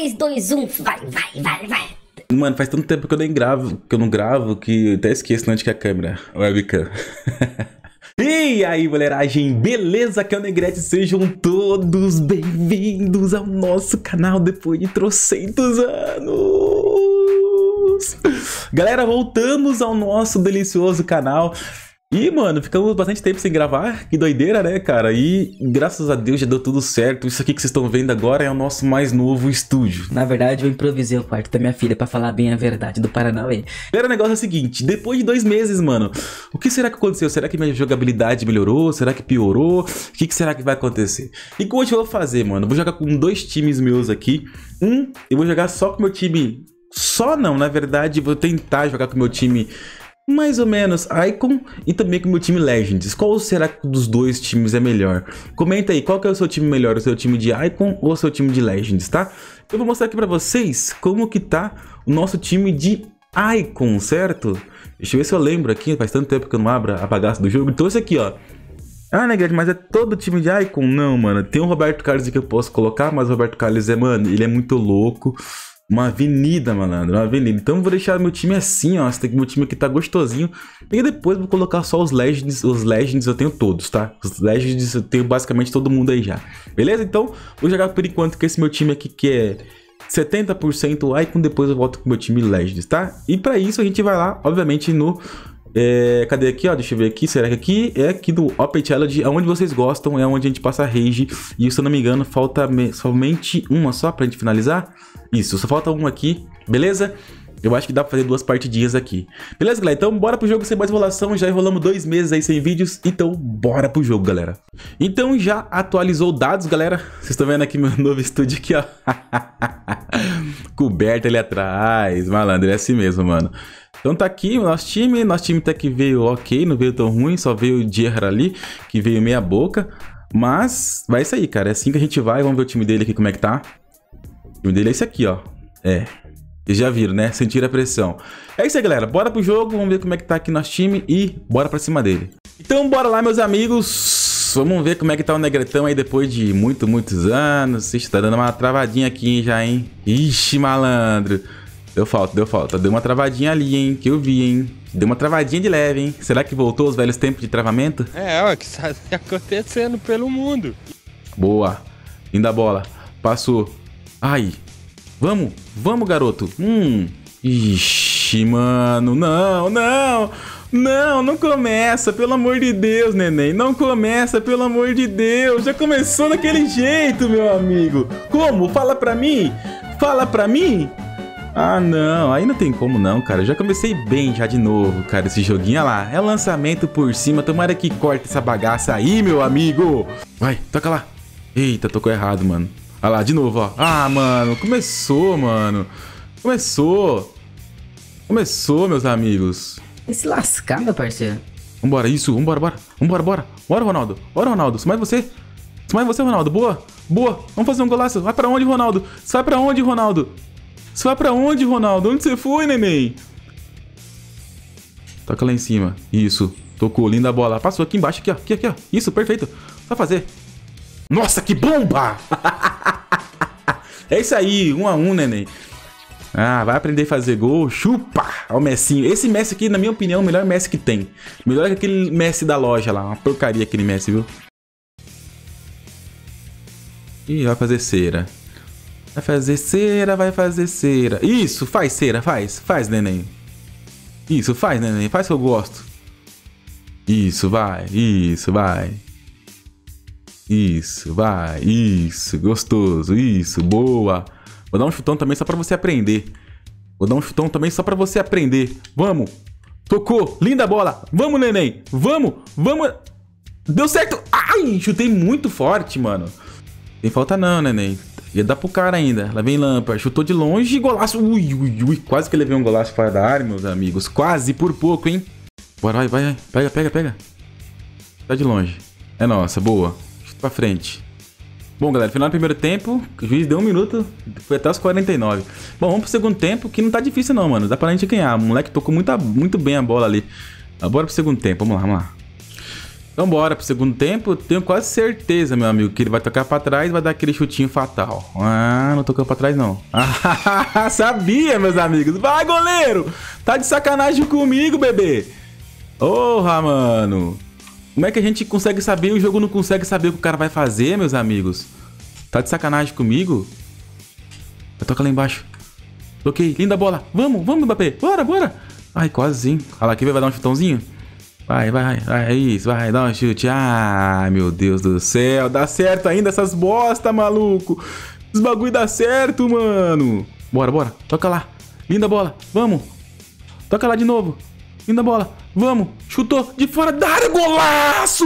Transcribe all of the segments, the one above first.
3, 2, 1, vai. Mano, faz tanto tempo que eu nem gravo, que eu até esqueço onde que é a câmera, a webcam. E aí, moleragem, beleza? Aqui é o Negrete, sejam todos bem-vindos ao nosso canal depois de trocentos anos. Galera, voltamos ao nosso delicioso canal. E, mano, ficamos bastante tempo sem gravar, que doideira, né, cara? E, graças a Deus, já deu tudo certo. Isso aqui que vocês estão vendo agora é o nosso mais novo estúdio. Na verdade, eu improvisei o quarto da minha filha pra falar bem a verdade do Paranauê. Galera, o negócio é o seguinte, depois de 2 meses, mano, o que será que aconteceu? Será que minha jogabilidade melhorou? Será que piorou? O que será que vai acontecer? E como eu vou fazer, mano? Vou jogar com 2 times meus aqui. Eu vou jogar só com o meu time... Só não, na verdade, vou tentar jogar com o meu time... mais ou menos Icon e também com o meu time Legends. Qual será que dos 2 times é melhor? Comenta aí, qual que é o seu time melhor? O seu time de Icon ou o seu time de Legends, tá? Eu vou mostrar aqui pra vocês como que tá o nosso time de Icon, certo? Deixa eu ver se eu lembro aqui, faz tanto tempo que eu não abro a bagaça do jogo. Então esse aqui, ó. Ah, Negrete, mas é todo time de Icon? Não, mano. Tem o Roberto Carlos aqui que eu posso colocar, mas o Roberto Carlos é, mano, ele é muito louco. Uma avenida, malandro, uma avenida. Então eu vou deixar meu time assim, ó. Meu time aqui tá gostosinho. E depois eu vou colocar só os Legends. Os Legends eu tenho todos, tá? Os Legends eu tenho basicamente todo mundo aí já. Beleza? Então, vou jogar por enquanto com esse meu time aqui que é 70% Icon. Depois eu volto com o meu time Legends, tá? E pra isso a gente vai lá, obviamente, no... cadê aqui, ó? Deixa eu ver aqui. Será que aqui é aqui do Open Challenge? Aonde vocês gostam, é onde a gente passa rage. E se eu não me engano, falta somente uma só pra gente finalizar. Isso, só falta uma aqui, beleza? Eu acho que dá pra fazer 2 partidinhas aqui. Beleza, galera? Então bora pro jogo sem mais enrolação. Já enrolamos 2 meses aí sem vídeos. Então bora pro jogo, galera. Então já atualizou dados, galera. Vocês estão vendo aqui meu novo estúdio aqui, ó. Coberto ali atrás. Malandro, é assim mesmo, mano. Então tá aqui o nosso time. Nosso time até que veio ok, não veio tão ruim. Só veio o Dierra ali, que veio meia boca. Mas vai sair, cara. É assim que a gente vai. Vamos ver o time dele aqui como é que tá. O time dele é esse aqui, ó. Vocês já viram, né? Sentir a pressão. É isso aí, galera. Bora pro jogo. Vamos ver como é que tá aqui nosso time. E bora pra cima dele. Então bora lá, meus amigos. Vamos ver como é que tá o Negretão aí depois de muitos anos. Ixi, tá dando uma travadinha aqui já, hein? Ixi, malandro. Deu falta. Deu uma travadinha ali, hein? Que eu vi, hein? Deu uma travadinha de leve, hein? Será que voltou os velhos tempos de travamento? É, o que está acontecendo pelo mundo. Boa. Linda bola. Passou. Ai. Vamos, garoto. Ixi, mano. Não começa, pelo amor de Deus, neném. Não começa, pelo amor de Deus. Já começou daquele jeito, meu amigo. Como? Fala pra mim. Ah, não. Aí não tem como não, cara. Eu já comecei bem já de novo, cara, esse joguinho. Olha lá. É lançamento por cima. Tomara que corte essa bagaça aí, meu amigo. Vai, toca lá. Eita, tocou errado, mano. Olha lá, de novo, ó. Ah, mano. Começou, mano. Começou, meus amigos. Vai se lascar, meu parceiro. Vambora, isso. Bora, Ronaldo. Só mais você, Ronaldo. Boa. Vamos fazer um golaço. Vai pra onde, Ronaldo? Você vai pra onde, Ronaldo? Onde você foi, neném? Toca lá em cima. Isso. Tocou, linda bola. Passou aqui embaixo, aqui, ó. Isso, perfeito. Só fazer. Nossa, que bomba! É isso aí, 1 a 1, neném. Ah, vai aprender a fazer gol. Chupa! Olha o Messinho. Esse Messi aqui, na minha opinião, é o melhor Messi que tem. Melhor que aquele Messi da loja lá. Uma porcaria aquele Messi, viu? Ih, vai fazer cera. Vai fazer cera. Isso, faz cera, faz, neném. Isso, faz, neném. Faz que eu gosto. Isso, vai. Isso, gostoso, isso, boa. Vou dar um chutão também só pra você aprender. Vamos. Tocou, linda bola. Vamos, neném. Vamos. Deu certo. Ai, chutei muito forte, mano. Tem falta não, neném. Ia dar pro cara ainda. Lá vem Lampard. Chutou de longe e golaço. Ui. Quase que levei um golaço fora da área, meus amigos. Quase por pouco, hein. Bora, vai. Pega. Tá de longe. É nossa, boa. Pra frente. Bom, galera, final do primeiro tempo, o juiz deu 1 minuto, foi até os 49. Bom, vamos pro segundo tempo, que não tá difícil não, mano. Dá pra gente ganhar. O moleque tocou muito bem a bola ali. Bora pro segundo tempo, vamos lá. Então bora pro segundo tempo. Tenho quase certeza, meu amigo, que ele vai tocar pra trás e vai dar aquele chutinho fatal. Ah, não tocou pra trás, não. Ah, sabia, meus amigos. Vai, goleiro! Tá de sacanagem comigo, bebê. Porra, mano. Como é que a gente consegue saber e o jogo não consegue saber o que o cara vai fazer, meus amigos? Tá de sacanagem comigo? Vai tocar lá embaixo. Toquei, linda bola. Vamos, Mbappé. Bora, bora. Ai, quase sim. Olha lá, aqui vai dar um chutãozinho. Vai, é isso, vai, dá um chute. Ai, meu Deus do céu. Dá certo ainda essas bosta, maluco. Os bagulho dá certo, mano. Bora, bora. Toca lá. Linda bola. Vamos. Toca lá de novo. Linda bola. Vamos. Chutou de fora da área. Golaço!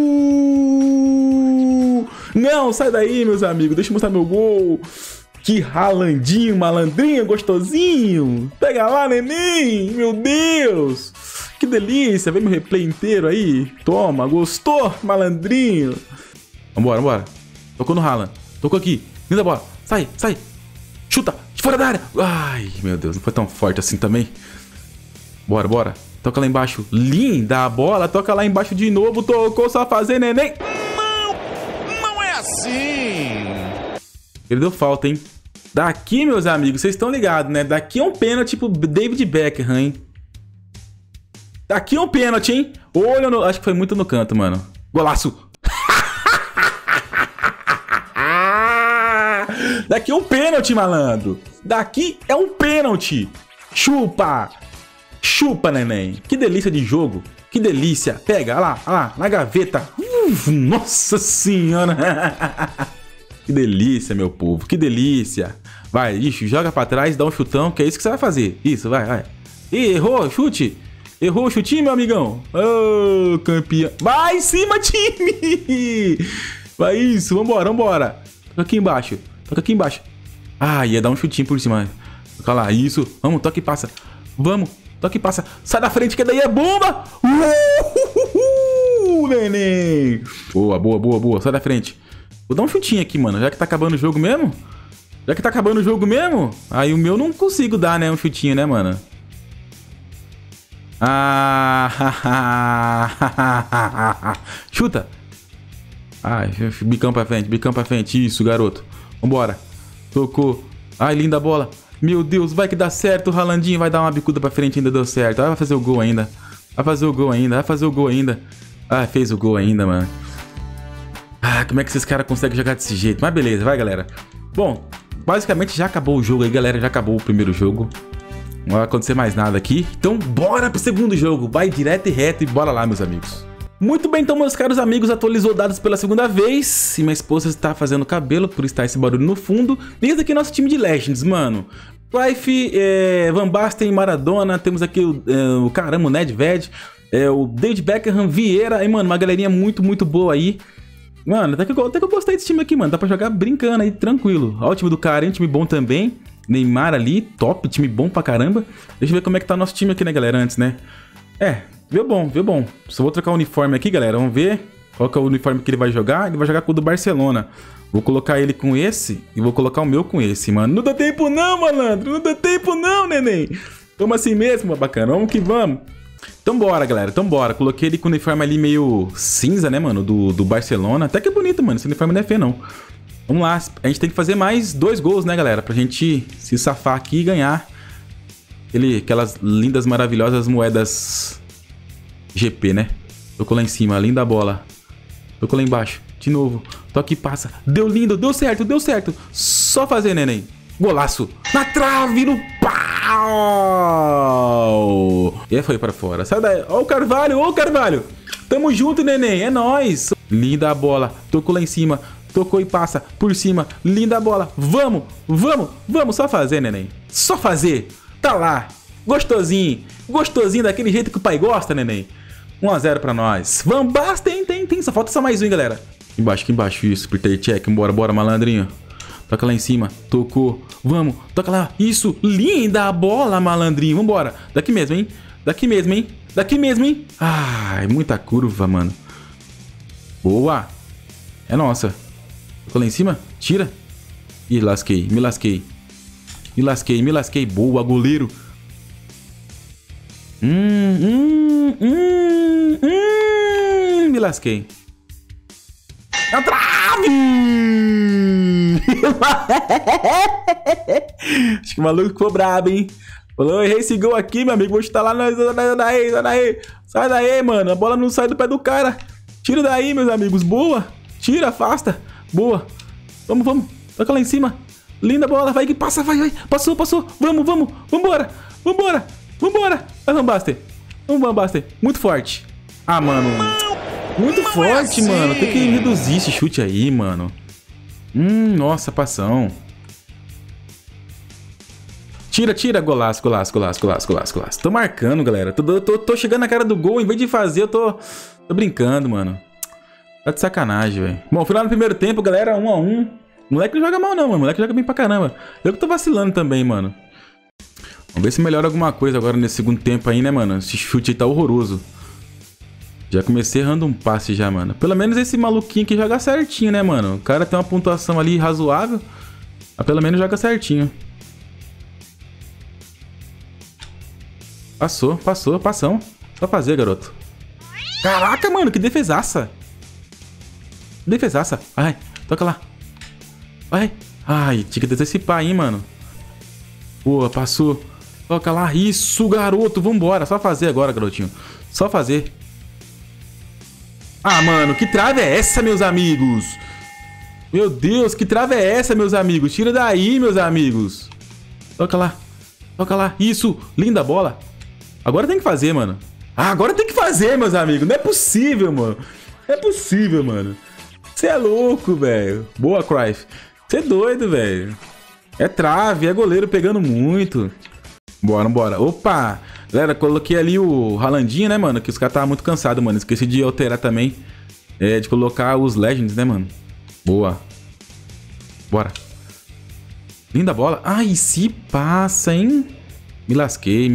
Não, sai daí, meus amigos. Deixa eu mostrar meu gol. Que ralandinho, malandrinho, gostosinho. Pega lá, neném. Meu Deus. Que delícia. Vem meu replay inteiro aí. Toma, gostou, malandrinho. Vambora, vambora. Tocou no Haaland. Tocou aqui. Linda bola. Sai, sai. Chuta. De fora da área. Ai, meu Deus. Não foi tão forte assim também. Bora, bora. Toca lá embaixo. Linda a bola. Toca lá embaixo de novo. Tocou, só fazer, neném. Não é assim. Ele deu falta, hein? Daqui, meus amigos, vocês estão ligados, né? Daqui é um pênalti tipo David Beckham, hein? Daqui é um pênalti, hein? Olha, no... acho que foi muito no canto, mano. Golaço! Daqui é um pênalti, malandro. Daqui é um pênalti. Chupa! Chupa, neném. Que delícia de jogo. Que delícia. Pega, olha lá, na gaveta. Nossa senhora. Que delícia, meu povo. Que delícia. Vai, ixi, joga pra trás, dá um chutão, que é isso que você vai fazer. Isso, vai, vai. Ih, errou, chute. Errou o chutinho, meu amigão. Ô, campeão. Vai em cima, time. Vai isso, vambora, vambora. Toca aqui embaixo. Toca aqui embaixo. Ah, ia dar um chutinho por cima. Toca lá, isso. Vamos, toca e passa. Vamos, toca e passa. Sai da frente que daí é bomba. Neném. Boa, boa, boa, boa. Sai da frente. Vou dar um chutinho aqui, mano. Já que tá acabando o jogo mesmo. Já que tá acabando o jogo mesmo. Aí o meu não consigo dar, né? Um chutinho, né, mano? Ah, chuta. Ai, bicão pra frente, bicão pra frente. Isso, garoto. Vambora. Tocou. Ai, linda bola. Meu Deus, vai que dá certo. O Haalandinho vai dar uma bicuda pra frente, ainda deu certo. Ah, vai fazer o gol ainda. Vai fazer o gol ainda, vai fazer o gol ainda. Ah, fez o gol ainda, mano. Ah, como é que esses caras conseguem jogar desse jeito? Mas beleza, vai, galera. Bom, basicamente já acabou o jogo aí, galera. Já acabou o primeiro jogo. Não vai acontecer mais nada aqui. Então bora pro segundo jogo. Vai direto e reto e bora lá, meus amigos. Muito bem, então, meus caros amigos, atualizou dados pela segunda vez. E minha esposa está fazendo cabelo, por estar esse barulho no fundo. E esse aqui é nosso time de Legends, mano. Cruyff, Van Basten, Maradona. Temos aqui o caramba, o Nedved. O David Beckham, Vieira. E, mano, uma galerinha muito, muito boa aí. Mano, até que eu gostei desse time aqui, mano. Dá pra jogar brincando aí, tranquilo. Olha o time do cara, hein? Time bom também. Neymar ali, top. Time bom pra caramba. Deixa eu ver como é que tá o nosso time aqui, né, galera? Antes, né? Viu bom, viu bom. Só vou trocar o uniforme aqui, galera. Vamos ver qual que é o uniforme que ele vai jogar. Ele vai jogar com o do Barcelona. Vou colocar ele com esse e vou colocar o meu com esse, mano. Não dá tempo não, malandro. Não dá tempo não, neném. Vamos assim mesmo, bacana. Vamos que vamos. Então bora, galera, então bora. Coloquei ele com o uniforme ali meio cinza, né, mano, do Barcelona. Até que é bonito, mano, esse uniforme não é feio, não. Vamos lá, a gente tem que fazer mais 2 gols, né, galera, pra gente se safar aqui e ganhar aquelas lindas, maravilhosas moedas GP, né. Tocou lá em cima, linda bola. Tocou lá embaixo, de novo. Toque e passa. Deu lindo, deu certo, deu certo. Só fazer, neném. Golaço. Na trave, no pau. E aí foi pra fora. Sai daí. Ó o Carvalho, ô Carvalho. Tamo junto, neném. É nóis. Linda a bola. Tocou lá em cima. Tocou e passa por cima. Linda a bola. Vamos, vamos, vamos. Só fazer, neném. Só fazer. Tá lá. Gostosinho. Gostosinho daquele jeito que o pai gosta, neném. 1 a 0 pra nós. Van Basten, tem. Só falta só mais um, hein, galera. Aqui embaixo. Isso, apertei check. Bora, bora, malandrinho. Toca lá em cima, tocou, vamos, toca lá, isso, linda a bola, malandrinho, vambora, daqui mesmo, hein, daqui mesmo, hein, daqui mesmo, hein, ai, muita curva, mano, boa, é nossa, toca lá em cima, tira, ih, lasquei, me lasquei, boa, goleiro, me lasquei. Na trave! Acho que o maluco ficou brabo, hein? Falou, eu errei esse gol aqui, meu amigo. Vou chutar lá. Sai daí. Sai daí, mano. A bola não sai do pé do cara. Tira daí, meus amigos. Boa. Tira, afasta. Boa. Vamos. Toca lá em cima. Linda bola. Vai que passa, vai. Passou. Vamos. Vambora. Vai, Van Basten. Vamos, Van Basten. Muito forte. Ah, mano. Muito forte, mano. Tem que reduzir esse chute aí, mano. Nossa, passão. Tira. Golaço. Tô marcando, galera. Tô chegando na cara do gol. Em vez de fazer, eu tô brincando, mano. Tá de sacanagem, velho. Bom, final do primeiro tempo, galera. 1 a 1. O moleque não joga mal, não, mano. O moleque joga bem pra caramba. Eu que tô vacilando também, mano. Vamos ver se melhora alguma coisa agora nesse segundo tempo aí, né, mano? Esse chute aí tá horroroso. Já comecei errando um passe já, mano. Pelo menos esse maluquinho aqui joga certinho, né, mano? O cara tem uma pontuação ali razoável. Mas pelo menos joga certinho. Passão. Só fazer, garoto. Caraca, mano, que defesaça. Vai, toca lá. Vai. Ai, tinha que antecipar, hein, mano. Boa, passou. Toca lá. Isso, garoto. Vambora. Só fazer agora, garotinho. Só fazer. Ah, mano, que trave é essa, meus amigos? Meu Deus, que trave é essa, meus amigos? Tira daí, meus amigos. Toca lá. Isso, linda bola. Agora tem que fazer, mano. Agora tem que fazer, meus amigos. Não é possível, mano. Você é louco, velho. Boa, Cruyff. Você é doido, velho. É trave, é goleiro pegando muito. Bora. Opa! Galera, coloquei ali o Haalandinho, né, mano? Que os caras estavam muito cansados, mano. Esqueci de alterar também. De colocar os Legends, né, mano? Boa. Bora. Linda bola. Ai, se passa, hein? Me lasquei.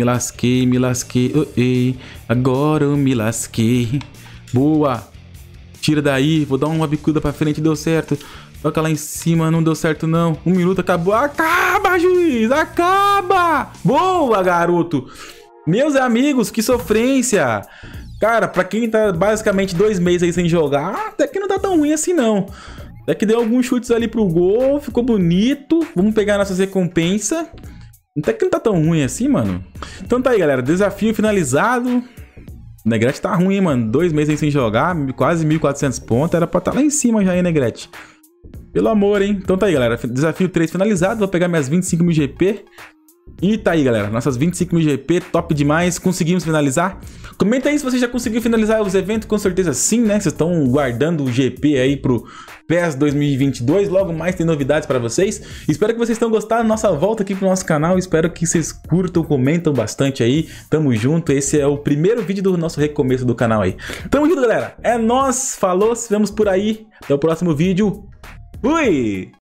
Agora eu me lasquei. Boa. Tira daí. Vou dar uma bicuda pra frente. Deu certo. Toca lá em cima. Não deu certo, não. 1 minuto. Acabou. Acaba, juiz. Acaba. Boa, garoto. Meus amigos, que sofrência. Cara, pra quem tá basicamente 2 meses aí sem jogar, até que não tá tão ruim assim, não. Até que deu alguns chutes ali pro gol. Ficou bonito. Vamos pegar nossas recompensas. Até que não tá tão ruim assim, mano. Então tá aí, galera. Desafio finalizado. Negrete tá ruim, hein, mano. 2 meses aí sem jogar. Quase 1.400 pontos. Era pra estar lá em cima já, hein, Negrete. Pelo amor, hein. Então tá aí, galera. Desafio 3 finalizado. Vou pegar minhas 25 mil GP. E tá aí, galera. Nossas 25 mil GP. Top demais. Conseguimos finalizar. Comenta aí se você já conseguiu finalizar os eventos. Com certeza sim, né? Vocês estão guardando o GP aí pro PES 2022. Logo mais tem novidades pra vocês. Espero que vocês tenham gostado da nossa volta aqui pro nosso canal. Espero que vocês curtam, comentam bastante aí. Tamo junto. Esse é o primeiro vídeo do nosso recomeço do canal aí. Tamo junto, galera. É nóis. Falou. Se vemos por aí. Até o próximo vídeo. Fui!